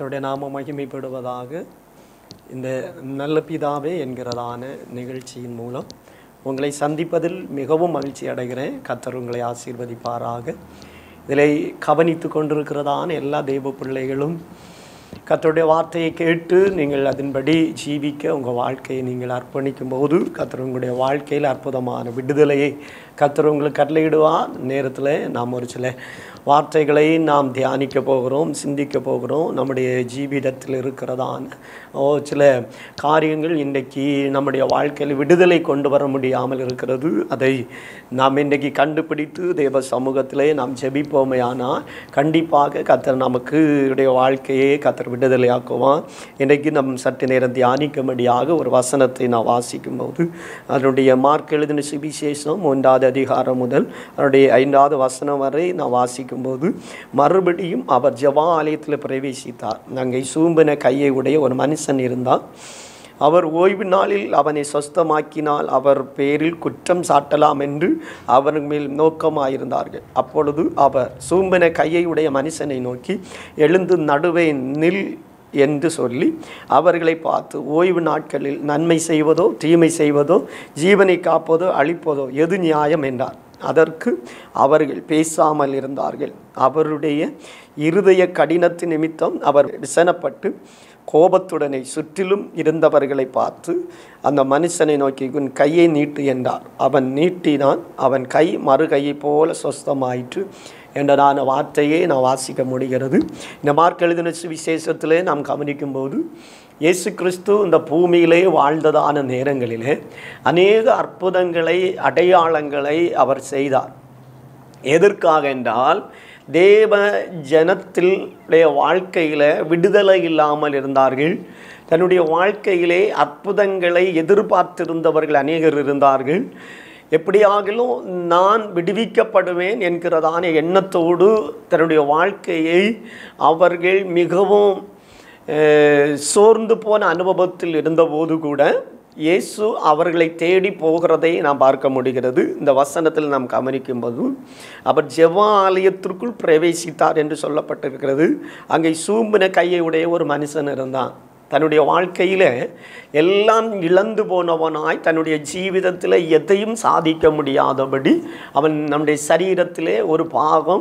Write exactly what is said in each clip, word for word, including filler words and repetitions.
கர்த்தருடைய நாமம் மகிமைப்படுவதாக. இந்த நல்ல பிதாவே என்கிறதான நிகழ்ச்சியின் மூலம் உங்களை சந்திப்பதில் மிகவும் மகிழ்ச்சி அடைகிறேன். கர்த்தர் உங்களை ஆசீர்வதிப்பாராக. இதில் கவனித்து கொண்டிருக்கிறதான எல்லா தெய்வ பிள்ளைகளும் கர்த்தருடைய வார்த்தையை கேட்டு நீங்கள் அதன்படி ஜீவிக்க உங்கள் வாழ்க்கையை நீங்கள் அர்ப்பணிக்கும் போது கர்த்தர் உங்களுடைய வாழ்க்கையில் அற்புதமான விடுதலையை கர்த்தர் உங்களுக்கு கட்டளையிடுவார். நேரத்தில் நாம் ஒரு சில வார்த்தைகளை நாம் தியானிக்க போகிறோம், சிந்திக்க போகிறோம். நம்முடைய ஜீவிதத்தில் இருக்கிறதான ஓ சில காரியங்கள் இன்றைக்கு நம்முடைய வாழ்க்கையில் விடுதலை கொண்டு வர முடியாமல் இருக்கிறது. அதை நாம் இன்றைக்கு கண்டுபிடித்து தேவ சமூகத்திலே நாம் ஜெபிப்போமே. ஆனால் கண்டிப்பாக கர்த்தர் நமக்கு உடைய வாழ்க்கையே கர்த்தர் விடுதலையாக்குவான். இன்றைக்கு நம் சற்று நேரம் தியானிக்கும்படியாக ஒரு வசனத்தை நான் வாசிக்கும் போது அதனுடைய மார்க் எழுதின சுவிசேஷம் ஒன்றாவது அதிகாரம் முதல் அதனுடைய ஐந்தாவது வசனம் வரை நான் வாசிக்கும் போது, மறுபடியும் அவர் ஜெப ஆலயத்தில் பிரவேசித்தார். அங்கே சூம்பின கையை உடைய ஒரு மனுஷன் இருந்தார். அவர் ஓய்வு நாளில் அவனை சொஸ்தமாக்கினால் அவர் பேரில் குற்றம் சாட்டலாம் என்று அவர் மேல் நோக்கமாயிருந்தார்கள். அப்பொழுது அவர் சூம்பின கையை உடைய மனுஷனை நோக்கி, எழுந்து நடுவே நில் என்று சொல்லி அவர்களை பார்த்து, ஓய்வு நாட்களில் நன்மை செய்வதோ தீமை செய்வதோ ஜீவனை காப்பதோ அழிப்பதோ எது நியாயம் என்றார். அதற்கு அவர்கள் பேசாமல் இருந்தார்கள். அவருடைய இருதய கடினத்தின் நிமித்தம் அவர் விசனப்பட்டு கோபத்துடனே சுற்றிலும் இருந்தவர்களை பார்த்து அந்த மனுஷனை நோக்கி, உன் கையை நீட்டு என்றார். அவன் நீட்டினான். அவன் கை மறு கையை போல சொஸ்தமாயிற்று என்றதான வார்த்தையே நான் வாசிக்க முடிகிறது. இந்த மார்க் எழுதின சுவிசேஷத்திலே நாம் கவனிக்கும்போது, இயேசு கிறிஸ்து இந்த பூமியிலே வாழ்ந்ததான நேரங்களிலே அநேக அற்புதங்களை அடையாளங்களை அவர் செய்தார். எதற்காக என்றால், தேவ ஜனத்தினுடைய வாழ்க்கையில் விடுதலை இல்லாமல் இருந்தார்கள். தன்னுடைய வாழ்க்கையிலே அற்புதங்களை எதிர்பார்த்திருந்தவர்கள் அநேகர் இருந்தார்கள். எப்படியாகிலும் நான் விடுவிக்கப்படுவேன் என்கிறதான எண்ணத்தோடு தன்னுடைய வாழ்க்கையை அவர்கள் மிகவும் சோர்ந்து போன அனுபவத்தில் இருந்தபோது கூட இயேசு அவர்களை தேடி போகிறதை நாம் பார்க்க முடிகிறது. இந்த வசனத்தில் நாம் கவனிக்கும்போது, அவர் ஜெப ஆலயத்திற்குள் பிரவேசித்தார் என்று சொல்லப்பட்டிருக்கிறது. அங்கே சூம்பின கையை உடைய ஒரு மனுஷன் இருந்தான். தன்னுடைய வாழ்க்கையில் எல்லாம் இழந்து போனவனாய் தன்னுடைய ஜீவிதத்தில் எதையும் சாதிக்க முடியாதபடி அவன் நம்முடைய சரீரத்திலே ஒரு பாகம்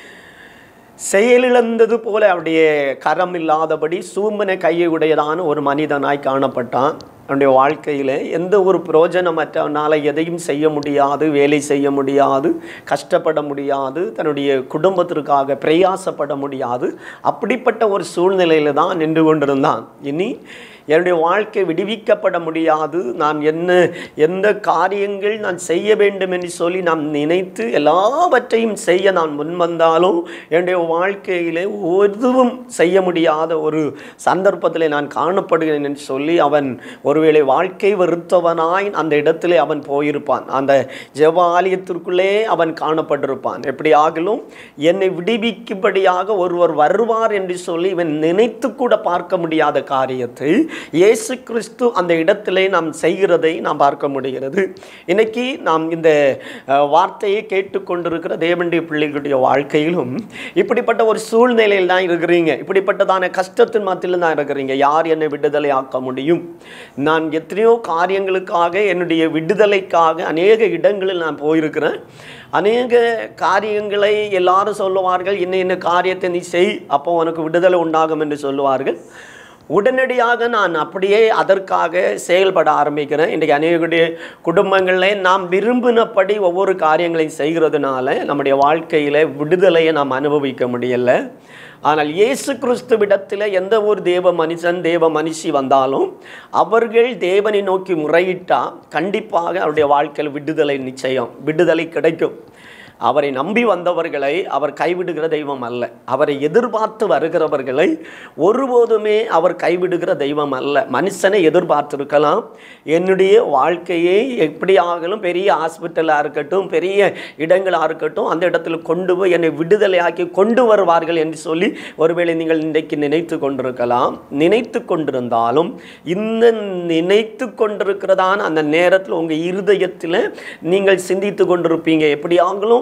செயலிழந்தது போல அவருடைய கரம் இல்லாதபடி சூம்பின கையை உடையதான ஒரு மனிதனாய் காணப்பட்டான். அவனுடைய வாழ்க்கையில் எந்த ஒரு பிரயோஜனமற்றவனால் எதையும் செய்ய முடியாது, வேலை செய்ய முடியாது, கஷ்டப்பட முடியாது, தன்னுடைய குடும்பத்திற்காக பிரயாசப்பட முடியாது. அப்படிப்பட்ட ஒரு சூழ்நிலையில் தான் நின்று கொண்டிருந்தான். இனி என்னுடைய வாழ்க்கை விடுவிக்கப்பட முடியாது, நான் என்ன எந்த காரியங்கள் நான் செய்ய வேண்டும் என்று சொல்லி நான் நினைத்து எல்லாவற்றையும் செய்ய நான் முன்வந்தாலும் என்னுடைய வாழ்க்கையிலே எதுவும் செய்ய முடியாத ஒரு சந்தர்ப்பத்தில் நான் காணப்படுகிறேன் என்று சொல்லி அவன் ஒருவேளை வாழ்க்கை வெறுத்தவனாய் அந்த இடத்திலே அவன் போயிருப்பான். அந்த ஜெப ஆலயத்திற்குள்ளே அவன் காணப்பட்டிருப்பான். எப்படி ஆகிலும் என்னை விடுவிக்கும்படியாக ஒருவர் வருவார் என்று சொல்லி இவன் நினைத்து கூட பார்க்க முடியாத காரியத்தை இயேசு கிறிஸ்து அந்த இடத்திலே நாம் செய்கிறதை நாம் பார்க்க முடிகிறது. இன்னைக்கு நாம் இந்த வார்த்தையை கேட்டுக்கொண்டிருக்கிற தேவனுடைய பிள்ளைகளுடைய வாழ்க்கையிலும் இப்படிப்பட்ட ஒரு சூழ்நிலையில் தான் இருக்கிறீங்க. இப்படிப்பட்டதான கஷ்டத்தின் மத்தியில் தான் இருக்கிறீங்க. யார் என்னை விடுதலை ஆக்க முடியும்? நான் எத்தனையோ காரியங்களுக்காக என்னுடைய விடுதலைக்காக அநேக இடங்களில் நான் போயிருக்கிறேன். அநேக காரியங்களை எல்லாரும் சொல்லுவார்கள், இன்னும் என்ன காரியத்தை நீ செய், அப்போ உனக்கு விடுதலை உண்டாகும் என்று சொல்லுவார்கள். உடனடியாக நான் அப்படியே அதற்காக செயல்பட ஆரம்பிக்கிறேன். இன்றைக்கு அநேகருடைய குடும்பங்களில் நாம் விரும்பினபடி ஒவ்வொரு காரியங்களையும் செய்கிறதுனால நம்முடைய வாழ்க்கையில் விடுதலையை நாம் அனுபவிக்க முடியலை. ஆனால் இயேசு கிறிஸ்துவிடத்தில் எந்த ஒரு தேவ மனுஷன் தேவ மனுஷி வந்தாலும் அவர்கள் தேவனை நோக்கி முறையிட்டால் கண்டிப்பாக அவருடைய வாழ்க்கையில் விடுதலை நிச்சயம், விடுதலை கிடைக்கும். அவரை நம்பி வந்தவர்களை அவர் கைவிடுகிற தெய்வம் அல்ல. அவரை எதிர்பார்த்து வருகிறவர்களை ஒருபோதுமே அவர் கைவிடுகிற தெய்வம் அல்ல. மனுஷனை எதிர்பார்த்திருக்கலாம். என்னுடைய வாழ்க்கையை எப்படியாகலும் பெரிய ஹாஸ்பிட்டலாக இருக்கட்டும், பெரிய இடங்களாக இருக்கட்டும், அந்த இடத்துல கொண்டு போய் என்னை விடுதலையாக்கி கொண்டு வருவார்கள் என்று சொல்லி ஒருவேளை நீங்கள் இன்றைக்கு நினைத்து கொண்டிருக்கலாம். நினைத்து கொண்டிருந்தாலும் இந்த நினைத்து கொண்டிருக்கிறதான அந்த நேரத்தில் உங்கள் இருதயத்தில் நீங்கள் சிந்தித்து கொண்டிருப்பீங்க, எப்படியாகலும்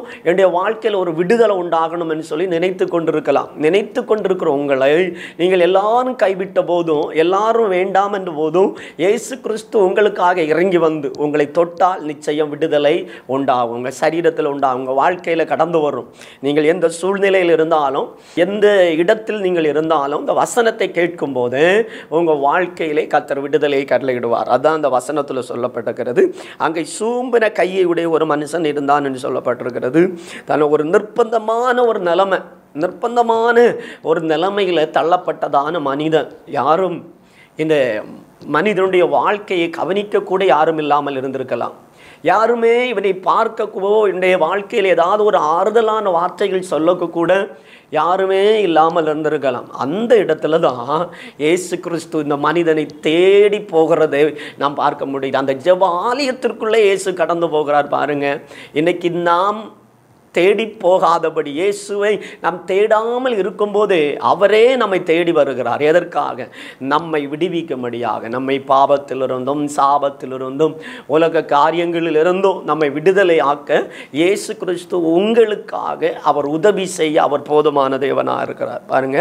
என்னுடைய வாழ்க்கையில் ஒரு விடுதலை உண்டாகணும் என்று சொல்லி நினைத்து கொண்டிருக்கலாம். நினைத்து கொண்டிருக்கிற உங்களை நீங்கள் எல்லாரும் கைவிட்ட போதும், எல்லாரும் வேண்டாம் என்ற போதும் இயேசு கிறிஸ்து உங்களுக்காக இறங்கி வந்து உங்களை தொட்டால் நிச்சயம் விடுதலை உண்டாகும். உங்கள் சரீரத்தில் உண்டாகும், உங்கள் வாழ்க்கையில் கடந்து வரும். நீங்கள் எந்த சூழ்நிலையில் இருந்தாலும், எந்த இடத்தில் நீங்கள் இருந்தாலும் இந்த வசனத்தை கேட்கும் போது உங்கள் வாழ்க்கையிலே கர்த்தர் விடுதலையை கட்டளையிடுவார். அதான் அந்த வசனத்தில் சொல்லப்பட்டிருக்கிறது. அங்கே சூம்பின கையை உடைய ஒரு மனுஷன் இருந்தான் என்று சொல்லப்பட்டிருக்கிறது. தன் ஒரு நிர்பந்தமான ஒரு நிலைமை, நிர்பந்தமான ஒரு நிலைமையில் தள்ளப்பட்டதான மனிதன். யாரும் இந்த மனிதனுடைய வாழ்க்கையை கவனிக்கக்கூட யாரும் இல்லாமல் இருந்திருக்கலாம். யாருமே இவனை பார்க்கக்கூடோ இன்றைய வாழ்க்கையில் ஏதாவது ஒரு ஆறுதலான வார்த்தைகள் சொல்லக்கூட கூட யாருமே இல்லாமல் இருந்திருக்கலாம். அந்த இடத்துல தான் இயேசு கிறிஸ்து இந்த மனிதனை தேடி போகிறதை நாம் பார்க்க முடியுது. அந்த ஜெப ஆலயத்திற்குள்ளே இயேசு கடந்து போகிறார். பாருங்க, இன்னைக்கு நாம் தேடி போகாதபடி, இயேசுவை நாம் தேடாமல் இருக்கும்போது அவரே நம்மை தேடி வருகிறார். எதற்காக? நம்மை விடுவிக்கும்படியாக, நம்மை பாவத்திலிருந்தும் சாபத்திலிருந்தும் உலக காரியங்களிலிருந்தும் நம்மை விடுதலை ஆக்க இயேசு கிறிஸ்து உங்களுக்காக அவர் உதவி செய்ய அவர் போதுமான தேவனாக இருக்கிறார். பாருங்க,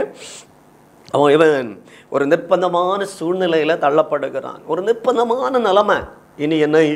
அவன் இவன் ஒரு நிர்பந்தமான சூழ்நிலையில் தள்ளப்படுகிறான். ஒரு நிர்பந்தமான நிலைமை. இனி என்னை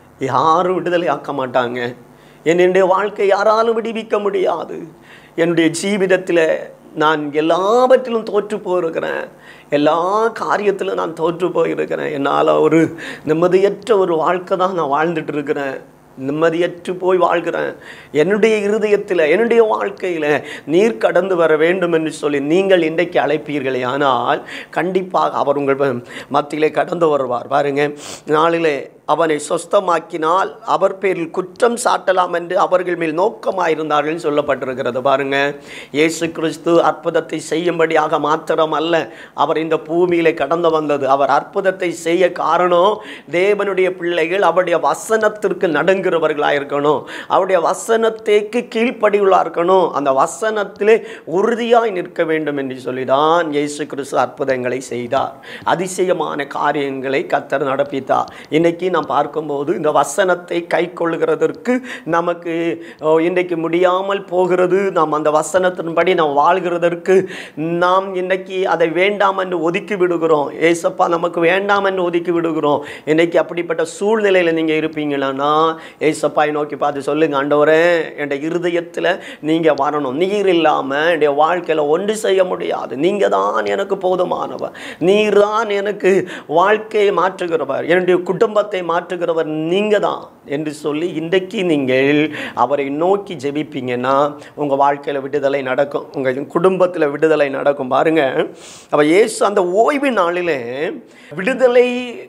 யாரும் விடுதலை ஆக்க மாட்டாங்க, என்னுடைய வாழ்க்கை யாராலும் விடுவிக்க முடியாது, என்னுடைய ஜீவிதத்தில் நான் எல்லாவற்றிலும் தோற்று போயிருக்கிறேன், எல்லா காரியத்திலும் நான் தோற்று போயிருக்கிறேன், என்னால் ஒரு நிம்மதியற்ற ஒரு வாழ்க்கை தான் நான் வாழ்ந்துட்டு இருக்கிறேன், நிம்மதியற்று போய் வாழ்கிறேன், என்னுடைய இருதயத்தில் என்னுடைய வாழ்க்கையில் நீர் கடந்து வர வேண்டும் என்று சொல்லி நீங்கள் இன்றைக்கு அழைப்பீர்களே, ஆனால் கண்டிப்பாக அவர் உங்கள் மத்தியிலே கடந்து வருவார். பாருங்க, நாளிலே அவனை சொஸ்தமாக்கினால் அவர் பேரில் குற்றம் சாட்டலாம் என்று அவர்கள் மேல் நோக்கமாயிருந்தார்கள் சொல்லப்பட்டிருக்கிறது. பாருங்க, இயேசு கிறிஸ்து அற்புதத்தை செய்யும்படியாக மாத்திரம் அல்ல அவர் இந்த பூமியிலே கடந்து வந்தது. அவர் அற்புதத்தை செய்ய காரணம் தேவனுடைய பிள்ளைகள் அவருடைய வசனத்திற்கு நடுங்கிறவர்களாக இருக்கணும், அவருடைய வசனத்தைக்கு கீழ்ப்படிவுள்ளா இருக்கணும், அந்த வசனத்திலே உறுதியாய் நிற்க வேண்டும் என்று சொல்லிதான் இயேசு கிறிஸ்து அற்புதங்களை செய்தார், அதிசயமான காரியங்களை கர்த்தர் நடப்பித்தார். இன்னைக்கு நாம் பார்க்கும்போது இந்த வசனத்தை கை கொள்ளுகிறதற்கு நமக்கு இன்றைக்கு முடியாமல் போகிறது. நாம் அந்த வசனத்தின்படி நாம் வாழ்கிறதற்கு நாம் இன்றைக்கி அதை வேண்டாம் என்று ஒதுக்கி விடுகிறோம். ஏசப்பா நமக்கு வேண்டாம் என்று ஒதுக்கி விடுகிறோம். இன்றைக்கி அப்படிப்பட்ட சூழ்நிலையில் நீங்கள் இருப்பீங்களா, ஏசப்பாயை நோக்கி பார்த்து சொல்லுங்க, ஆண்டவரே என்னுடைய இருதயத்தில் நீங்கள் வரணும், நீர் இல்லாமல் என்னுடைய வாழ்க்கையில் ஒன்று செய்ய முடியாது, நீங்கள் தான் எனக்கு போதுமானவர், நீர் தான் எனக்கு வாழ்க்கையை மாற்றுகிறவர், என்னுடைய குடும்பத்தை மாற்றுகிறவர் நீங்க தான் என்று சொல்லி இன்றைக்கு நீங்கள் அவரை நோக்கி ஜெபிப்பீங்கன்னா உங்கள் வாழ்க்கையில் விடுதலை நடக்கும், உங்கள் குடும்பத்தில் விடுதலை நடக்கும். பாருங்க, அப்ப இயேசு அந்த ஓய்வு நாளிலே விடுதலை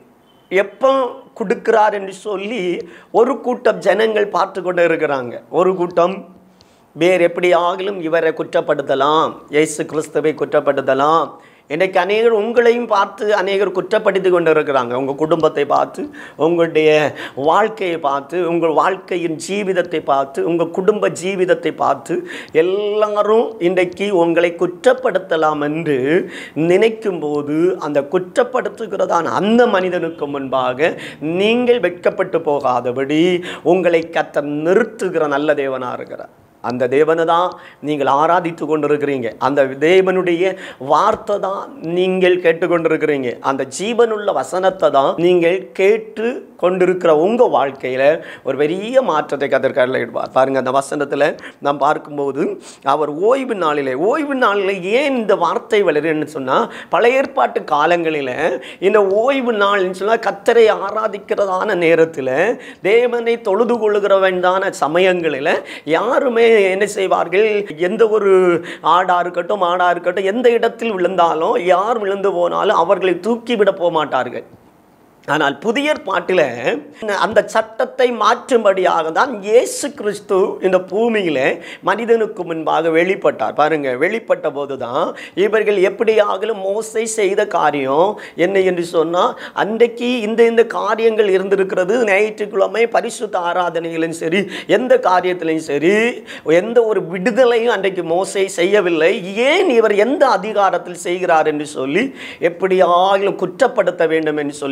எப்போ கொடுக்கிறார் என்று சொல்லி ஒரு கூட்டம் ஜனங்கள் பார்த்து கொண்டு இருக்கிறாங்க. ஒரு கூட்டம் வேறு எப்படி ஆகிலும் இவரை குற்றப்படுத்தலாம், இயேசு கிறிஸ்துவை குற்றப்படுத்தலாம். இன்றைக்கு அநேகர் உங்களையும் பார்த்து அநேகர் குற்றப்படுத்தி கொண்டு இருக்கிறாங்க. உங்கள் குடும்பத்தை பார்த்து, உங்களுடைய வாழ்க்கையை பார்த்து, உங்கள் வாழ்க்கையின் ஜீவிதத்தை பார்த்து, உங்கள் குடும்ப ஜீவிதத்தை பார்த்து எல்லாரும் இன்றைக்கு உங்களை குற்றப்படுத்தலாம் என்று நினைக்கும் போது அந்த குற்றப்படுத்துகிறதான அந்த மனிதனுக்கு முன்பாக நீங்கள் வெட்கப்பட்டு போகாதபடி உங்களை கர்த்தர் நிறுத்துகிற நல்ல தேவனாக இருக்கிறார். அந்த தேவனை தான் நீங்கள் ஆராதித்து கொண்டிருக்கிறீங்க, அந்த தேவனுடைய வார்த்தை தான் நீங்கள் கேட்டுக்கொண்டிருக்கிறீங்க, அந்த ஜீவனுள்ள வசனத்தை தான் நீங்கள் கேட்டு கொண்டிருக்கிற உங்கள் வாழ்க்கையில் ஒரு பெரிய மாற்றத்தை கர்த்தர் கட்டளையிடுவார். பாருங்கள், அந்த வசனத்தில் நாம் பார்க்கும்போது அவர் ஓய்வு நாளிலே, ஓய்வு நாளில் ஏன் இந்த வார்த்தை வளருன்னு சொன்னால், பழைய ஏற்பாட்டு காலங்களில் இந்த ஓய்வு நாள்னு சொன்னால் கர்த்தரை ஆராதிக்கிறதான நேரத்தில், தேவனை தொழுது கொள்ளுகிற வேண்டான சமயங்களில் யாருமே என்ன செய்வார்கள், எந்த ஒரு ஆடா இருக்கட்டும் மாடா இருக்கட்டும் எந்த இடத்தில் விழுந்தாலும், யார் விழுந்து போனாலும் அவர்களை தூக்கி விட போக மாட்டார்கள். ஆனால் புதிய ஏற்பாட்டில் அந்த சட்டத்தை மாற்றும்படியாக தான் இயேசு கிறிஸ்து இந்த பூமியில் மனிதனுக்கு முன்பாக வெளிப்பட்டார். பாருங்க, வெளிப்பட்ட போது தான் இவர்கள் எப்படியாகலும் மோசே செய்த காரியம் என்ன என்று சொன்னால், அன்றைக்கு இந்த இந்த காரியங்கள் இருந்திருக்கிறது. ஞாயிற்றுக்கிழமை பரிசுத்த ஆராதனையிலும் சரி, எந்த காரியத்திலையும் சரி, எந்த ஒரு விடுதலையும் அன்றைக்கு மோசே செய்யவில்லை. ஏன் இவர் எந்த அதிகாரத்தில் செய்கிறார் என்று சொல்லி எப்படியாகலும் குற்றப்படுத்த வேண்டும் என்று சொல்லி நினைத்து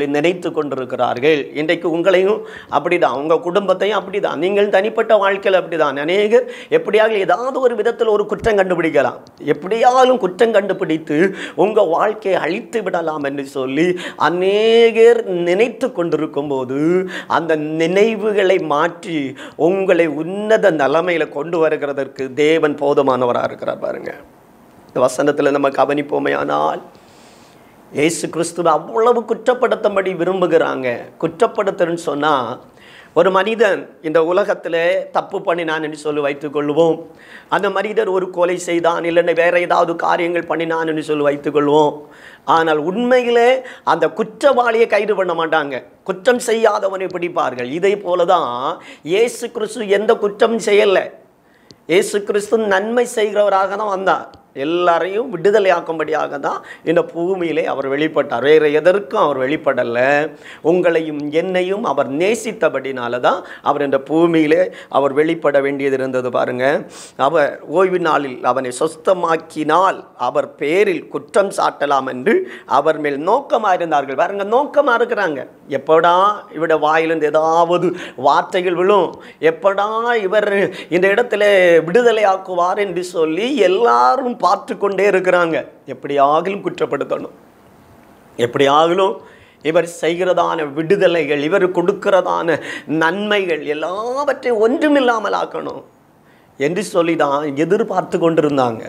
நினைத்து கொண்டிருக்கிறார்கள். இன்றைக்கு உங்களையும் அப்படிதான், உங்கள் குடும்பத்தையும் அப்படிதான், நீங்கள் தனிப்பட்ட வாழ்க்கையில் அப்படிதான். அநேகர் எப்படியாக ஏதாவது ஒரு விதத்தில் ஒரு குற்றம் கண்டுபிடிக்கலாம், எப்படியாலும் குற்றம் கண்டுபிடித்து உங்கள் வாழ்க்கையை அழித்து விடலாம் என்று சொல்லி அநேகர் நினைத்து கொண்டிருக்கும் போது அந்த நினைவுகளை மாற்றி உங்களை உன்னத நிலைமையில் கொண்டு வருகிறதற்கு தேவன் போதுமானவராக இருக்கிறார். பாருங்க, இந்த வசனத்தில் நம்ம கவனிப்போமையானால் இயேசு கிறிஸ்துவை அவ்வளவு குற்றப்படுத்தும்படி விரும்புகிறாங்க. குற்றப்படுத்துன்னு சொன்னால், ஒரு மனிதன் இந்த உலகத்தில் தப்பு பண்ணினான் என்று சொல்லி வைத்துக்கொள்வோம். அந்த மனிதர் ஒரு கொலை செய்தான், இல்லைன்னா வேறு ஏதாவது காரியங்கள் பண்ணினான் என்று சொல்லி வைத்துக்கொள்வோம். ஆனால் உண்மையிலே அந்த குற்றவாளியை கைது பண்ண மாட்டாங்க, குற்றம் செய்யாதவனை பிடிப்பார்கள். இதே போல தான் இயேசு கிறிஸ்து எந்த குற்றம் செய்யலை. இயேசு கிறிஸ்து நன்மை செய்கிறவராக தான் வந்தார், எல்லாரையும் விடுதலையாக்கும்படியாக தான் இந்த பூமியிலே அவர் வெளிப்பட்டார். வேறு எதற்கும் அவர் வெளிப்படலை. உங்களையும் என்னையும் அவர் நேசித்தபடினால தான் அவர் இந்த பூமியிலே அவர் வெளிப்பட வேண்டியது இருந்தது. பாருங்க, அவர் ஓய்வு நாளில் அவனை சொஸ்தமாக்கினால் அவர் பேரில் குற்றம் சாட்டலாம் என்று அவர் மேல் நோக்கமாக இருந்தார்கள். பாருங்க, நோக்கமாக இருக்கிறாங்க. எப்படா இவட வாயிலிருந்து ஏதாவது வார்த்தைகள் விழும், எப்படா இவர் இந்த இடத்துல விடுதலையாக்குவார் என்று சொல்லி எல்லாரும் பார்த்து கொண்டே இருக்கிறாங்க. எப்படியாகிலும் குற்றப்படுத்தணும், எப்படியாகிலும் இவர் செய்கிறதான விடுதலைகள், இவர் கொடுக்கிறதான நன்மைகள் எல்லாவற்றையும் ஒன்றுமில்லாமல் ஆக்கணும் என்று சொல்லி தான் எதிர்பார்த்து கொண்டிருந்தாங்க,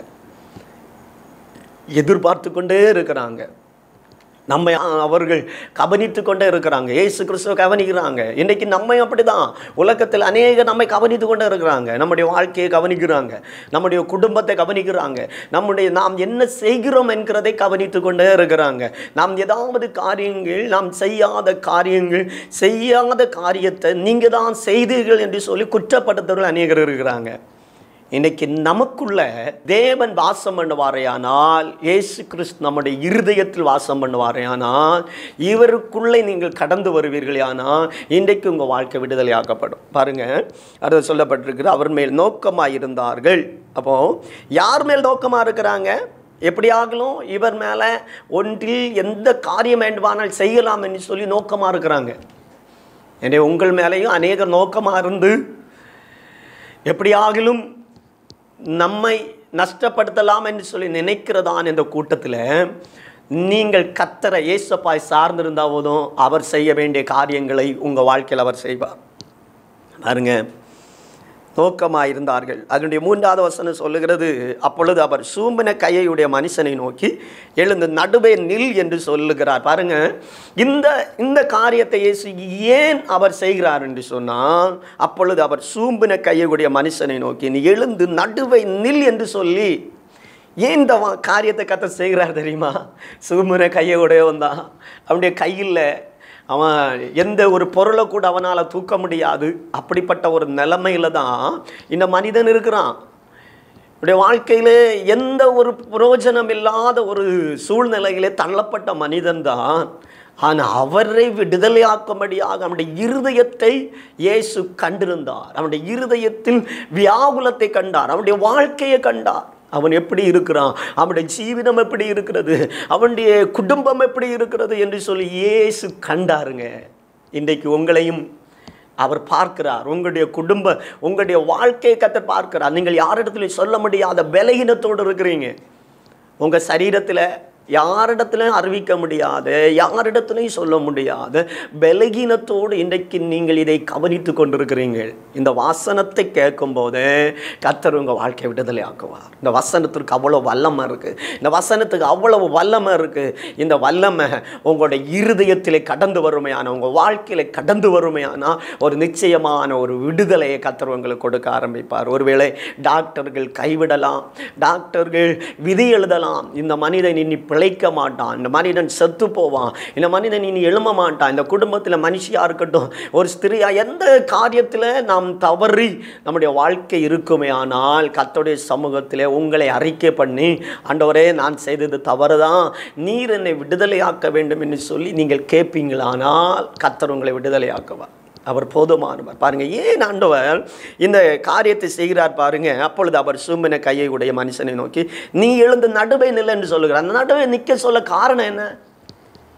எதிர்பார்த்து கொண்டே இருக்கிறாங்க. நம்ம அவர்கள் கவனித்து கொண்டே இருக்கிறாங்க. இயேசு கிறிஸ்துவை கவனிக்கிறாங்க. இன்றைக்கி நம்ம அப்படி தான், உலகத்தில் அநேக நம்மை கவனித்து கொண்டே இருக்கிறாங்க. நம்முடைய வாழ்க்கையை கவனிக்கிறாங்க, நம்முடைய குடும்பத்தை கவனிக்கிறாங்க, நம்முடைய நாம் என்ன செய்கிறோம் என்கிறதை கவனித்து கொண்டே இருக்கிறாங்க. நாம் ஏதாவது காரியங்கள், நாம் செய்யாத காரியங்கள், செய்யாத காரியத்தை நீங்கள் தான் செய்தீர்கள் என்று சொல்லி குற்றப்படுத்தவர்கள் அநேகர் இருக்கிறாங்க. இன்னைக்கு நமக்குள்ள தேவன் வாசம் பண்ணுவாரையானால், இயேசு கிறிஸ்து நம்முடைய இருதயத்தில் வாசம் பண்ணுவாரையானால், இவருக்குள்ளே நீங்கள் கடந்து வருவீர்களே ஆனால் இன்றைக்கு உங்கள் வாழ்க்கை விடுதலையாக்கப்படும். பாருங்க, அது சொல்லப்பட்டிருக்கிறது, அவர் மேல் நோக்கமாக இருந்தார்கள். அப்போ யார் மேல் நோக்கமாக இருக்கிறாங்க? எப்படியாகலும் இவர் மேலே ஒன்றில் எந்த காரியம் வேண்டுமானால் செய்யலாம் என்று சொல்லி நோக்கமாக இருக்கிறாங்க. எனவே உங்கள் மேலேயும் அநேக நோக்கமாக இருந்து எப்படியாகிலும் நம்மை நஷ்டப்படுத்தலாம் என்று சொல்லி நினைக்கிறதான் இந்த கூட்டத்தில் நீங்கள் கர்த்தரை இயேசுப்பாய் சார்ந்திருந்தால் போதும், அவர் செய்ய வேண்டிய காரியங்களை உங்கள் வாழ்க்கையில் அவர் செய்வார். பாருங்க, நோக்கமாக இருந்தார்கள். அதனுடைய மூன்றாவது வசனம் சொல்லுகிறது, அப்பொழுது அவர் சூம்பின கையுடைய மனுஷனை நோக்கி எழுந்து நடுவே நில் என்று சொல்லுகிறார். பாருங்க, இந்த இந்த காரியத்தை இயேசு ஏன் அவர் செய்கிறார் என்று சொன்னால், அப்பொழுது அவர் சூம்பின கையுடைய மனுஷனை நோக்கி நீ எழுந்து நடுவே நில் என்று சொல்லி ஏன் இந்த காரியத்தை கர்த்தர் செய்கிறார் தெரியுமா? சூம்பின கையுடையவன் தான், அவனுடைய கையில் அவன் எந்த ஒரு பொருளை கூட அவனால் தூக்க முடியாது. அப்படிப்பட்ட ஒரு நிலைமையில தான் இந்த மனிதன் இருக்கிறான். அவருடைய வாழ்க்கையில் எந்த ஒரு பிரயோஜனம் இல்லாத ஒரு சூழ்நிலையிலே தள்ளப்பட்ட மனிதன் தான். ஆனால் அவரை விடுதலையாக்கும்படியாக அவனுடைய இருதயத்தை இயேசு கண்டிருந்தார். அவனுடைய இருதயத்தில் வியாகுலத்தை கண்டார், அவனுடைய வாழ்க்கையை கண்டார். அவன் எப்படி இருக்கிறான், அவனுடைய ஜீவிதம் எப்படி இருக்கிறது, அவனுடைய குடும்பம் எப்படி இருக்கிறது என்று சொல்லி இயேசு கண்டாருங்க. இன்றைக்கு உங்களையும் அவர் பார்க்கிறார். உங்களுடைய குடும்ப உங்களுடைய வாழ்க்கையை கர்த்தர் பார்க்கிறார். நீங்கள் யாரிடத்துலையும் சொல்ல முடியாத பலகீனத்தோடு இருக்கிறீங்க. உங்கள் சரீரத்தில் யாரிடத்துலையும் அறிவிக்க முடியாத, யாரிடத்துலையும் சொல்ல முடியாத பலகீனத்தோடு இன்றைக்கு நீங்கள் இதை கவனித்து கொண்டிருக்கிறீர்கள். இந்த வசனத்தை கேட்கும்போது கர்த்தர் உங்கள் வாழ்க்கையை விடுதலை ஆக்குவார். இந்த வசனத்திற்கு அவ்வளோ வல்லமை இருக்குது, இந்த வசனத்துக்கு அவ்வளவு வல்லமை இருக்குது. இந்த வல்லமை உங்களுடைய இருதயத்திலே கடந்து வருமையான, உங்கள் வாழ்க்கையில் கடந்து வருமையான ஒரு நிச்சயமான ஒரு விடுதலையை கர்த்தர் உங்களுக்கு கொடுக்க ஆரம்பிப்பார். ஒருவேளை டாக்டர்கள் கைவிடலாம், டாக்டர்கள் விதி எழுதலாம், இந்த மனிதன் இனி பிழைக்க மாட்டான், இந்த மனிதன் செத்து போவான், இந்த மனிதன் இனி எழும்ப மாட்டான். இந்த குடும்பத்தில் மனுஷியா இருக்கட்டும், ஒரு ஸ்திரியா, எந்த காரியத்தில் நாம் தவறி நம்முடைய வாழ்க்கை இருக்குமே ஆனால் கர்த்தருடைய சமூகத்தில் உங்களை அறிக்கை பண்ணி, ஆண்டவரே நான் செய்தது தவறுதான், நீர் என்னை விடுதலையாக்க வேண்டும் என்று சொல்லி நீங்கள் கேட்பீங்களானால் கர்த்தர் உங்களை விடுதலையாக்குவார். அவர் போதுமானவர். பாருங்க, ஏன் ஆண்டவர் இந்த காரியத்தை செய்கிறார் பாருங்க. அப்பொழுது அவர் சூம்பின கையை உடைய மனுஷனை நோக்கி நீ எழுந்து நடுவே நில் என்று சொல்லுகிறார். அந்த நடுவே நிற்க சொல்ல காரணம் என்ன?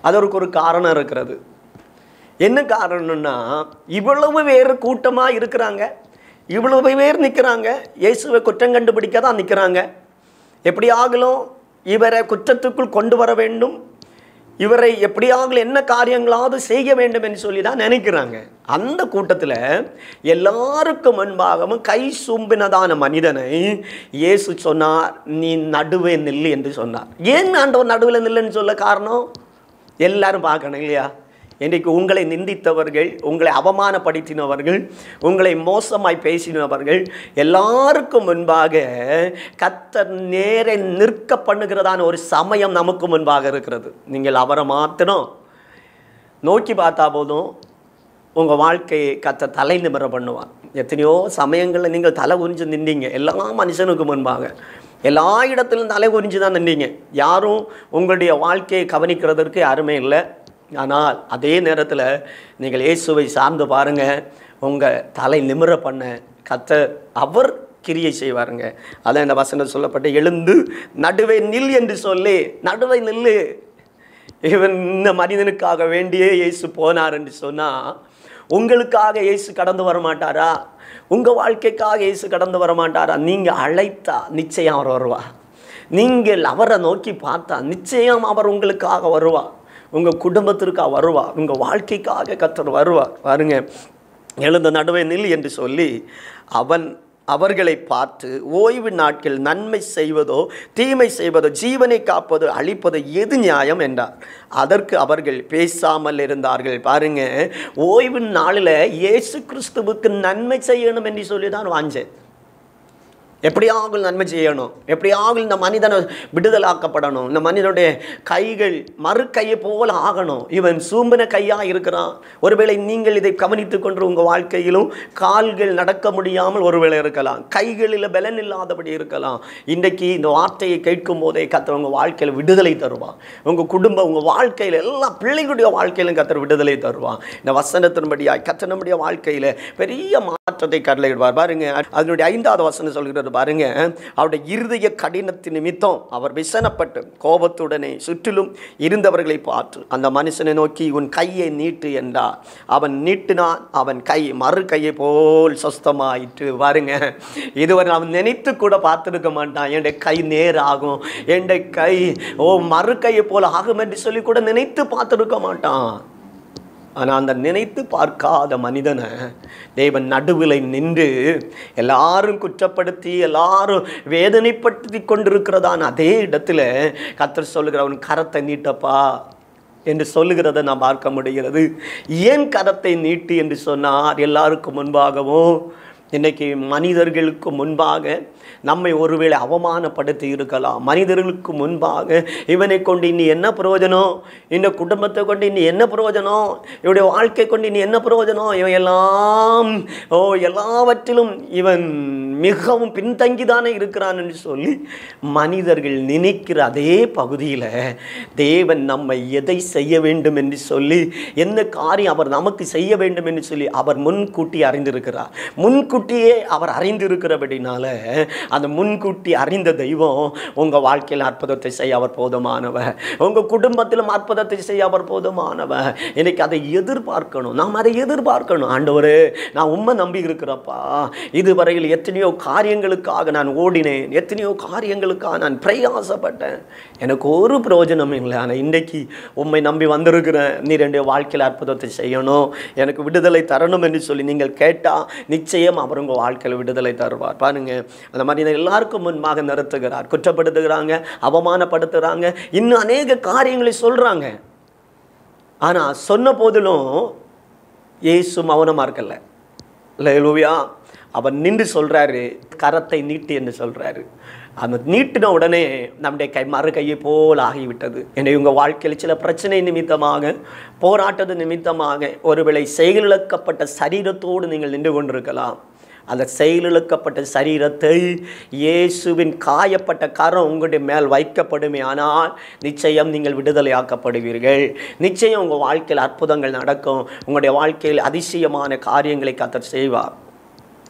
அதற்கு ஒரு காரணம் இருக்கிறது. என்ன காரணம்னா, இவ்வளவு பேர் கூட்டமாக இருக்கிறாங்க, இவ்வளவு பேர் நிற்கிறாங்க, இயேசுவை குற்றம் கண்டுபிடிக்க தான் நிற்கிறாங்க. எப்படியாகலும் இவரை குற்றத்துக்குள் கொண்டு வர வேண்டும், இவரை எப்படியாகலும் என்ன காரியங்களாவது செய்ய வேண்டும் என்று சொல்லி தான் நினைக்கிறாங்க. அந்த கூட்டத்தில் எல்லாருக்கும் முன்பாகவும் கை சூம்பினதான மனிதனை இயேசு சொன்னார், நீ நடுவே நில்லு என்று சொன்னார். ஏன் ஆண்டவர் நடுவில் நில்லுன்னு சொல்ல காரணம் எல்லாரும் பார்க்கணும் இல்லையா? இன்றைக்கு உங்களை நிந்தித்தவர்கள், உங்களை அவமானப்படுத்தினவர்கள், உங்களை மோசமாய் பேசினவர்கள் எல்லாருக்கும் முன்பாக கர்த்தர் நேரே நிற்க பண்ணுகிறதான ஒரு சமயம் நமக்கு முன்பாக இருக்கிறது. நீங்கள் அவரை மாத்திரம் நோக்கி பார்த்தா போதும், உங்கள் வாழ்க்கையை கர்த்தர் தலை நிமிர பண்ணுவார். எத்தனையோ சமயங்களில் நீங்கள் தலை குறிஞ்சு நின்றீங்க, எல்லா மனுஷனுக்கு முன்பாக எல்லா இடத்திலும் தலை குறிஞ்சு தான் நின்றீங்க. யாரும் உங்களுடைய வாழ்க்கையை கவனிக்கிறதற்கு யாருமே இல்லை. ஆனால் அதே நேரத்தில் நீங்கள் இயேசுவை சார்ந்து பாருங்கள், உங்கள் தலை நிமிர பண்ண கர்த்தர் அவர் கிரியை செய்வாருங்க. அதான் இந்த வசனம் சொல்லப்பட்டு, எழுந்து நடுவே நில் என்று சொல்லி, நடுவே நில்லு. இவன் இந்த மனிதனுக்காக வேண்டியே இயேசு போனார் என்று சொன்னால், உங்களுக்காக இயேசு கடந்து வர மாட்டாரா? உங்கள் வாழ்க்கைக்காக இயேசு கடந்து வர மாட்டாரா? நீங்கள் அழைத்தா நிச்சயம் அவர் வருவார். நீங்கள் அவரை நோக்கி பார்த்தா நிச்சயம் அவர் உங்களுக்காக வருவார், உங்கள் குடும்பத்திற்காக வருவார், உங்கள் வாழ்க்கைக்காக கர்த்தர் வருவார். பாருங்க, எழுந்த நடுவே நில் என்று சொல்லி அவன் அவர்களை பார்த்து, ஓய்வு நாட்கள் நன்மை செய்வதோ தீமை செய்வதோ ஜீவனை காப்பதோ அழிப்பதோ எது நியாயம் என்றார். அதற்கு அவர்கள் பேசாமல் இருந்தார்கள். பாருங்க, ஓய்வு நாளில் இயேசு கிறிஸ்துவுக்கு நன்மை செய்யணும் என்று சொல்லி தான் வாஞ்சேன். எப்படியாகும் நன்மை செய்யணும், எப்படியாகும் இந்த மனிதனை விடுதலாக்கப்படணும், இந்த மனிதனுடைய கைகள் மறு கையை போல் ஆகணும். இவன் சூம்பின கையாக இருக்கிறான். ஒருவேளை நீங்கள் இதை கவனித்து கொண்டு உங்கள் வாழ்க்கையிலும் கால்கள் நடக்க முடியாமல் ஒருவேளை இருக்கலாம், கைகளில் பலன் இல்லாதபடி இருக்கலாம். இன்றைக்கு இந்த வார்த்தையை கேட்கும் போதே கர்த்தர் உங்கள் வாழ்க்கையில் விடுதலை தருவான். உங்கள் குடும்பம், உங்கள் வாழ்க்கையில் எல்லா பிள்ளைகளுடைய வாழ்க்கையிலும் கர்த்தர் விடுதலை தருவான். இந்த வசனத்தின்படியாய் கர்த்தர் நம்முடைய வாழ்க்கையில் பெரிய மாற்றத்தை கட்டளையிடுவார். பாருங்க, அதனுடைய ஐந்தாவது வசனம் சொல்கிறது பாருங்க, அவருடைய இருதய கடினத்தின் நிமித்தம் அவர் விசனப்பட்டு கோபத்துடனே சுற்றிலும் இருந்தவர்களை பார்த்து அந்த மனுஷனை நோக்கி, உன் கையை நீட்டு என்றார். அவன் நீட்டினான், அவன் கை மறு கையை போல் சொஸ்தமாயிற்று. பாருங்க, இதுவரை அவன் நினைத்து கூட பார்த்துருக்க மாட்டான், என்னுடைய கை நேர் ஆகும், என்னுடைய கை ஓ மறு கையை போல் ஆகும் என்று சொல்லி கூட நினைத்து பார்த்துருக்க மாட்டான். ஆனால் அந்த நினைத்து பார்க்காத மனிதனை தேவன் நடுவில் நின்று எல்லாரும் குற்றப்படுத்தி எல்லாரும் வேதனைப்படுத்தி கொண்டிருக்கிறதான அதே இடத்துல கர்த்தர் சொல்லுகிற, அவன் கரத்தை நீட்டப்பா என்று சொல்லுகிறத நான் பார்க்க முடிகிறது. ஏன் கரத்தை நீட்டு என்று சொன்னார்? எல்லாருக்கும் முன்பாகவும், இன்றைக்கி மனிதர்களுக்கு முன்பாக நம்மை ஒருவேளை அவமானப்படுத்தி இருக்கலாம். மனிதர்களுக்கு முன்பாக இவனை கொண்டு இனி என்ன பிரயோஜனம், இந்த குடும்பத்தை கொண்டு இனி என்ன பிரயோஜனம், இவனுடைய வாழ்க்கை கொண்டு இனி என்ன பிரயோஜனம், இவன் எல்லாம் ஓ எல்லாவற்றிலும் இவன் மிகவும் பின்தங்கிதானே இருக்கிறான் என்று சொல்லி மனிதர்கள் நினைக்கிற அதே பகுதியில் தேவன் நம்மை எதை செய்ய வேண்டும் என்று சொல்லி, என்ன காரியம் அவர் நமக்கு செய்ய வேண்டும் என்று சொல்லி அவர் முன்கூட்டி அறிந்திருக்கிறார். முன்கூட்டியே அவர் அறிந்திருக்கிறபடினால அந்த முன்கூட்டி அறிந்த தெய்வம் உங்கள் வாழ்க்கையில் அற்புதத்தை செய்ய அவர் போதுமானவர், உங்கள் குடும்பத்திலும் அற்புதத்தை செய்ய அவர் போதுமானவர். இன்னைக்கு அதை எதிர்பார்க்கணும், நாம் அதை எதிர்பார்க்கணும். ஆண்டவரே, நான் உண்மை நம்பி இருக்கிறப்பா, இதுவரையில் எத்தனையோ காரியங்களுக்காக நான் ஓடினேன், எத்தனையோ காரியங்களுக்காக நான் பிரயாசப்பட்டேன், எனக்கு ஒரு பிரயோஜனம் இல்லை. ஆனால் இன்றைக்கு உண்மை நம்பி வந்திருக்கிறேன், நீ ரெண்டு வாழ்க்கையில் அற்புதத்தை செய்யணும், எனக்கு விடுதலை தரணும் என்று சொல்லி நீங்கள் கேட்டால் நிச்சயம் அவர் உங்கள் வாழ்க்கையில் விடுதலை தருவார். பாருங்க, அந்த மாதிரி எல்லாருக்கும் முன்பாக நிறுத்துகிறார், குற்றப்படுத்துகிறாங்க, அவமானப்படுத்துகிறாங்க, இன்னும் அநேக காரியங்களை சொல்கிறாங்க. ஆனால் சொன்ன போதிலும் இயேசு மௌனமாக இருக்கல. அல்லேலூயா. அவர் நின்று சொல்கிறாரு, கரத்தை நீட்டு என்று சொல்கிறாரு. அந்த நீட்டின உடனே நம்முடைய கை மறு கையை போல் ஆகிவிட்டது. என்னை உங்கள் வாழ்க்கையில் சில பிரச்சனை நிமித்தமாக, போராட்டது நிமித்தமாக ஒருவேளை செயலிழக்கப்பட்ட சரீரத்தோடு நீங்கள் நின்று கொண்டிருக்கலாம். அந்த செயலிழக்கப்பட்ட சரீரத்தை இயேசுவின் காயப்பட்ட கரம் உங்களுடைய மேல் வைக்கப்படுமே ஆனால் நிச்சயம் நீங்கள் விடுதலையாக்கப்படுவீர்கள். நிச்சயம் உங்கள் வாழ்க்கையில் அற்புதங்கள் நடக்கும். உங்களுடைய வாழ்க்கையில் அதிசயமான காரியங்களை கர்த்தர் செய்வார்.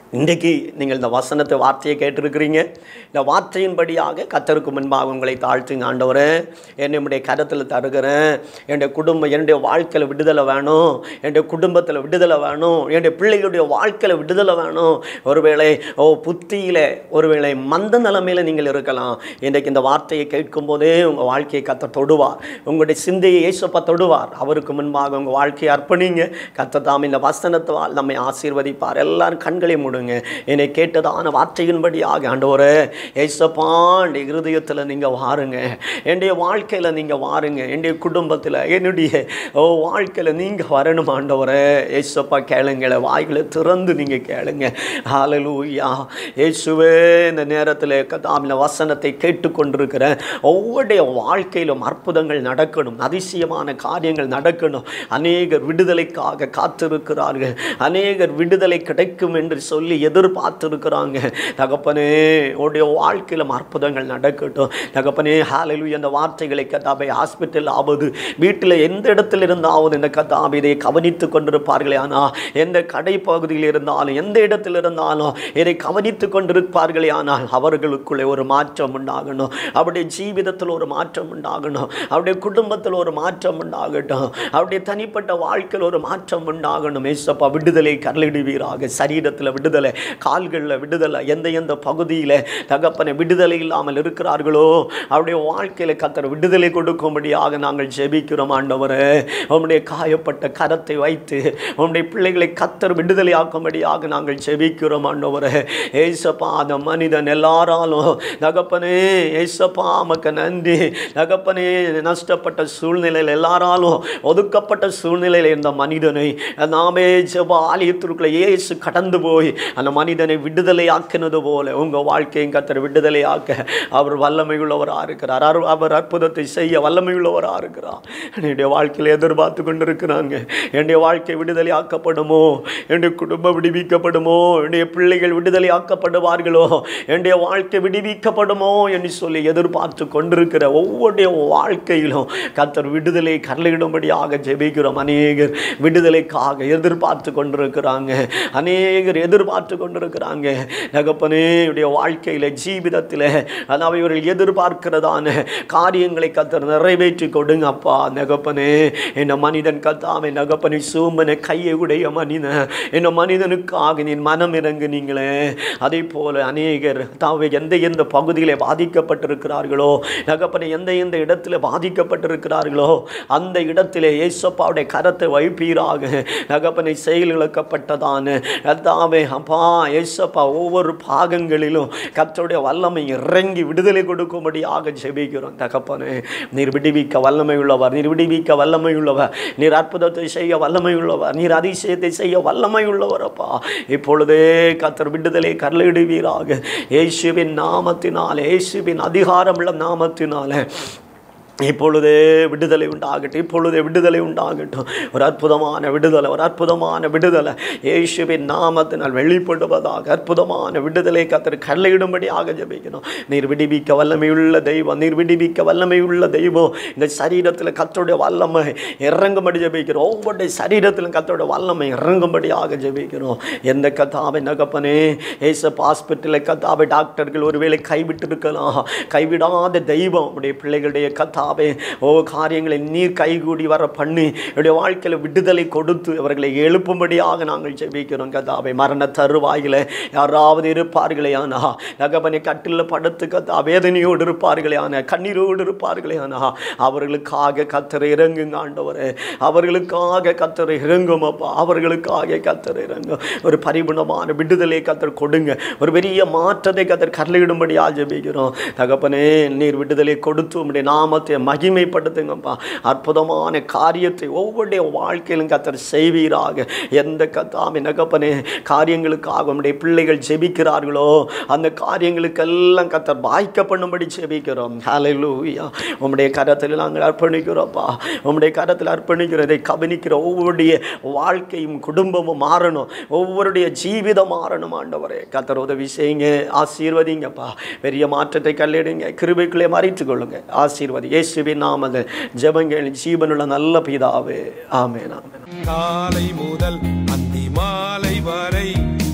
இன்றைக்கு நீங்கள் இந்த வசனத்தை வார்த்தையை கேட்டிருக்கிறீங்க. இந்த வார்த்தையின்படியாக கர்த்தருக்கு முன்பாக உங்களை தாழ்த்துங்க. ஆண்டவரே, என்னுடைய கரத்தில் தருகிறேன். என்னுடைய குடும்பம், என்னுடைய வாழ்க்கையில் விடுதலை வேணும். என்னுடைய குடும்பத்தில் விடுதலை வேணும். என்னுடைய பிள்ளைகளுடைய வாழ்க்கையில் விடுதலை வேணும். ஒருவேளை ஓ புத்தியில் ஒருவேளை மந்த நிலைமையில் நீங்கள் இருக்கலாம். இன்றைக்கு இந்த வார்த்தையை கேட்கும் போதே உங்கள் வாழ்க்கையை கர்த்தர் தொடுவார். உங்களுடைய சிந்தையை இயேசுப்பா தொடுவார். அவருக்கு முன்பாக உங்கள் வாழ்க்கையை அர்ப்பணிங்க. கர்த்தர் தாம் இந்த வசனத்தால் நம்மை ஆசீர்வதிப்பார். எல்லாரும் கண்களை மூடுங்க. என்னை கேட்டதான வார்த்தையின்படியாக ஆண்டவரே, ஏசப்பா என்னுடைய இருதயத்தில் நீங்கள் வாருங்க. என்னுடைய வாழ்க்கையில் நீங்கள் வாருங்க. என்னுடைய குடும்பத்தில், என்னுடைய ஓ வாழ்க்கையில் நீங்கள் வரணும் ஆண்டவரே. ஏசப்பா கேளுங்கள, வாய்களை திறந்து நீங்கள் கேளுங்க. ஹல்லேலூயா. இயேசுவே, இந்த நேரத்தில் கர்த்தாவின் வசனத்தை கேட்டுக்கொண்டிருக்கிற ஒவ்வொருடைய வாழ்க்கையிலும் அற்புதங்கள் நடக்கணும். அதிசயமான காரியங்கள் நடக்கணும். அநேகர் விடுதலைக்காக காத்திருக்கிறார்கள். அநேகர் விடுதலை கிடைக்கும் என்று சொல்லி எதிர்பார்த்திருக்கிறாங்க. தகப்பனே, உடைய வாழ்க்கையிலும் அற்புதங்கள் நடக்கட்டும். தகப்பனே, ஹல்லேலூயா. இந்த வார்த்தைகளை கர்த்தாவே ஹாஸ்பிட்டல் ஆவது, வீட்டில் எந்த இடத்தில் இருந்தாவது இந்த கர்த்தாவே இதை கவனித்து கொண்டிருப்பார்களே. ஆனால் எந்த கடை பகுதியில் இருந்தாலும், எந்த இடத்தில் இருந்தாலும் இதை கவனித்து கொண்டிருப்பார்களே. ஆனால் அவர்களுக்குள்ளே ஒரு மாற்றம் உண்டாகணும். அவருடைய ஜீவிதத்தில் ஒரு மாற்றம் உண்டாகணும். அவருடைய குடும்பத்தில் ஒரு மாற்றம் உண்டாகட்டும். அவருடைய தனிப்பட்ட வாழ்க்கையில் ஒரு மாற்றம் உண்டாகணும். ஏசப்பா, விடுதலை கட்டளையிடுவீராக. சரீரத்தில் விடுதலை, கால்களில் விடுதலை, எந்த எந்த பகுதியில் தகப்பனை விடுதலை இல்லாமல் இருக்கிறார்களோ அவருடைய வாழ்க்கையில் கர்த்தர் விடுதலை கொடுக்கும்படியாக நாங்கள் ஜெபிக்கிறோம். ஆண்டவரே, உம்முடைய காயப்பட்ட கரத்தை வைத்து உம்முடைய பிள்ளைகளை கர்த்தர் விடுதலை ஆக்கும்படியாக நாங்கள் ஜெபிக்கிறோம். ஆண்டவரே, ஏசப்பா, அந்த மனிதன் எல்லாராலும் தகப்பனே, ஏசப்பா உமக்கு நன்றி. தகப்பனே, நஷ்டப்பட்ட சூழ்நிலையில், எல்லாராலும் ஒதுக்கப்பட்ட சூழ்நிலையில் இருந்த மனிதனை நாமே ஜெப ஆலயத்திற்குள்ள இயேசு கடந்து போய் அந்த மனிதனை விடுதலை ஆக்கினது போல உங்கள் வாழ்க்கையும் கர்த்தர் விடுதலை ஆக்க அவர் வல்லமை உள்ளவராக இருக்கிறார். அவர் அற்புதத்தை செய்ய வல்லமை உள்ளவராக இருக்கிறார். என்னுடைய வாழ்க்கையில் எதிர்பார்த்து கொண்டிருக்கிறாங்க. என்னுடைய வாழ்க்கை விடுதலை ஆக்கப்படுமோ, என்னுடைய குடும்பம் விடுவிக்கப்படுமோ, என்னுடைய பிள்ளைகள் விடுதலை ஆக்கப்படுவார்களோ, என்னுடைய வாழ்க்கை விடுவிக்கப்படுமோ என்று சொல்லி எதிர்பார்த்து கொண்டிருக்கிற ஒவ்வொருடைய வாழ்க்கையிலும் கர்த்தர் விடுதலை கட்டளையிடும்படியாக ஜெபிக்கிறோம். அநேகர் விடுதலைக்காக எதிர்பார்த்து கொண்டிருக்கிறாங்க. அநேகர் எதிர்பார்த்து கொண்டிருக்கிறாங்க. தகப்பனே, உடைய வாழ்க்கையில், ஜீவிதத்தில் அதாவது இவர்கள் எதிர்பார்க்கிறதான காரியங்களை கர்த்தர் நிறைவேற்றி கொடுங்க அப்பா. தகப்பனே, இந்த மனிதன் கர்த்தாவே தகப்பனை சூம்பன கையை உடைய மனிதன், இந்த மனிதனுக்காக நீ மனம் இறங்குனீங்களே. அதே போல அநேகர் தாவே எந்த எந்த பகுதியில் பாதிக்கப்பட்டிருக்கிறார்களோ, தகப்பனை எந்த எந்த இடத்துல பாதிக்கப்பட்டிருக்கிறார்களோ அந்த இடத்திலே இயேசுப்பாவுடைய கரத்தை வைப்பீராக. தகப்பனை செயல் இழக்கப்பட்டதான கர்த்தாவே அப்பா இயேசுப்பா ஒவ்வொரு பாகங்களிலும் கர்த்தருடைய வல்லமை இறங்கி விடுதலை கொடுக்கும்படியாக ஜெபிக்கிறோம். தகப்பனே, நீர் விடுவிக்க வல்லமை உள்ளவர், நீர் விடுவிக்க வல்லமை உள்ளவர், நீர் அற்புதத்தை செய்ய வல்லமை உள்ளவர், நீர் அதிசயத்தை செய்ய வல்லமை உள்ளவர் அப்பா. இப்பொழுதே கர்த்தர் விடுதலை கட்டளையிடுவீராக. இயேசுவின் நாமத்தினாலே, இயேசுவின் அதிகாரமுள்ள நாமத்தினாலே இப்பொழுதே விடுதலை உண்டாகட்டும். இப்பொழுதே விடுதலை உண்டாகட்டும். ஒரு அற்புதமான விடுதலை, ஒரு அற்புதமான விடுதலை இயேசுவின் நாமத்தினால் வெளிப்படுவதாக. அற்புதமான விடுதலை கர்த்தர் கட்டளையிடும்படியாக ஜெபிக்கணும். நீர் விடுவிக்க வல்லமையுள்ள தெய்வம், நீர் விடுவிக்க வல்லமையுள்ள தெய்வம். இந்த சரீரத்தில் கர்த்தருடைய வல்லமை இறங்கும்படி ஜெபிக்கிறோம். ஒவ்வொரு சரீரத்திலும் கர்த்தருடைய வல்லமை இறங்கும்படியாக ஜெபிக்கிறோம். எந்த கர்த்தாவை தகப்பனே, ஏசப் ஹாஸ்பிட்டலில் கர்த்தாவை டாக்டர்கள் ஒருவேளை கைவிட்டு இருக்கலாம். கைவிடாத தெய்வம் உடைய பிள்ளைகளுடைய கர்த்தா ஓ காரியங்களை நீர் கைகூடி வர பண்ணி என்னுடைய வாழ்க்கையில் விடுதலை கொடுத்து அவர்களை எழுப்பும்படியாக நாங்கள் ஜெபிக்கிறோம். கர்த்தாவே, மரண தருவாயில யாராவது இருப்பார்களே ஆனா, தகப்பனை கட்டில் படுத்து கர்த்தா வேதனையோடு இருப்பார்களே ஆனா, கண்ணீரோடு இருப்பார்களே ஆனா, அவர்களுக்காக கர்த்தர் இறங்குங்க ஆண்டவரே. அவர்களுக்காக கர்த்தர் இறங்கும் அப்பா. அவர்களுக்காக கர்த்தர் இறங்கும். ஒரு பரிபூர்ணமான விடுதலை கர்த்தர் கொடுங்க. ஒரு பெரிய மாற்றத்தை கர்த்தர் கட்டளையிடும்படியாக ஜெபிக்கிறோம். தகப்பனே, நீர் விடுதலை கொடுத்து உம்முடைய நாமத்தை மகிமைப்படுத்துங்கப்பா. அற்புதமான காரியத்தை ஒவ்வொருடைய வாழ்க்கையிலும் கர்த்தர் செய்வீராக. எந்த கர்த்தாவே தகப்பனே காரியங்களுக்காக உம்முடைய பிள்ளைகள் ஜெபிக்கிறார்களோ அந்த காரியங்களுக்கெல்லாம் கர்த்தர் வாய்க்க பண்ணும்படி ஜெபிக்கிறோம். ஹல்லேலூயா. உம்முடைய கரத்தில் நாங்கள் அர்ப்பணிக்கிறோம்ப்பா. உம்முடைய கரத்தில் அர்ப்பணிக்கிறதை கவனிக்கிற ஒவ்வொருடைய வாழ்க்கையும் குடும்பமும் மாறணும். ஒவ்வொருடைய ஜீவிதம் மாறணும் ஆண்டவரே. கர்த்தர் உதவி செய்யுங்க. ஆசீர்வதிங்கப்பா. பெரிய மாற்றத்தை கல்லிடுங்க. கிருபைக்குள்ளே மறைத்துக் கொள்ளுங்க. ஆசீர்வதி. இயேசுவின் நாமத்தில் ஜெபங்கள் ஜீவனுள்ள நல்ல பிதாவே. ஆமென். ஆமென். காலை முதல் அந்தி மாலை வரை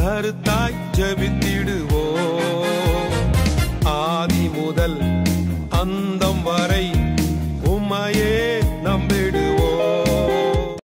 கருத்தாய் ஜெபித்து